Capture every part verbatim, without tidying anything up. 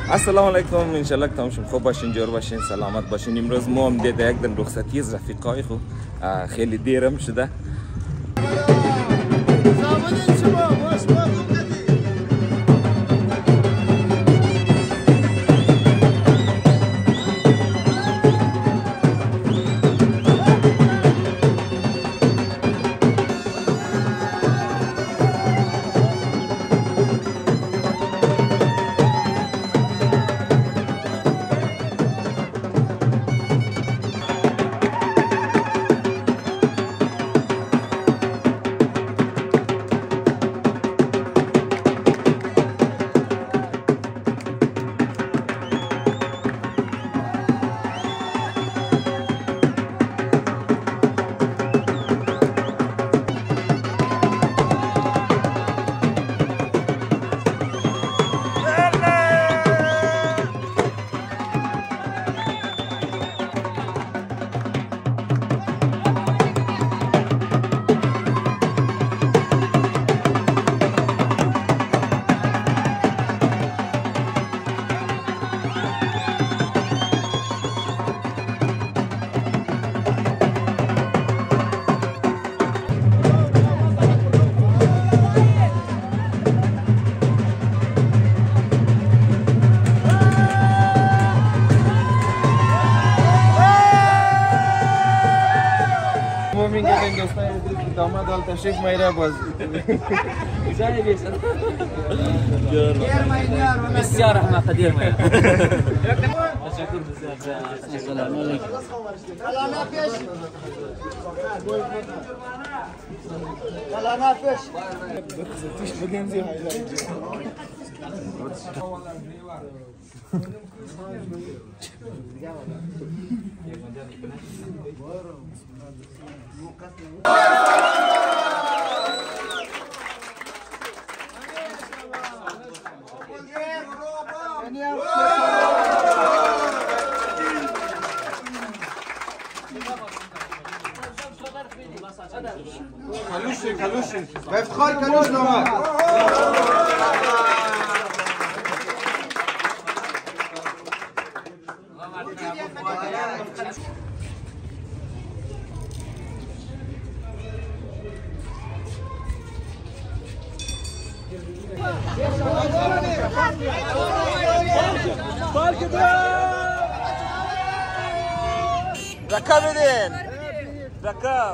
السلام علیکم، انشالله که تماشون خوب باشین، جور باشین، سلامت باشین. امروز ما هم دیده یک دن رخصتی از رفیقای خو خیلی دیرم شده. داماد دال تشریف میره باز جای بیشتر بسیار احمق دیر میره. تشکر بسیار. السلام علیکم. کلانا پیش کلانا پیش تیش بگیم زی کلوشی کلوشی به افتخار کلوش داماد رکا بدین رکا.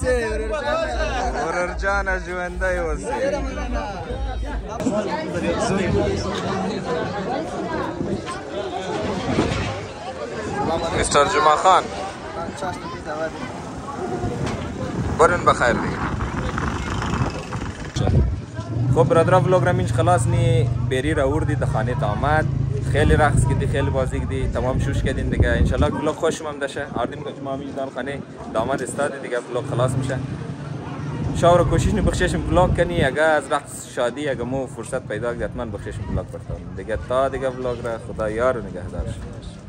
اوسه ورر جان ژوندی اوسې. مستر جمعه خان برن بخیر دیگه. خب برادرها ولاگ را منش خلاص نی بری را وردی تا خانه تا آمد. خیلی رقص کردی، خیلی بازی کردی، تمام شوش کردین دیگه. انشالله ولاگ خوشم هم داشته. آردیم که شما همیشه دان خانه داماد استاد دیگه ولاگ خلاص میشه. شاور کوشش نی بخششم ولاگ کنی. اگه از رقص شادی اگه مو فرصت پیدا کرد حتما بخششم ولاگ برتام دیگه. تا دیگه ولاگ را خدا یار و نگهدار.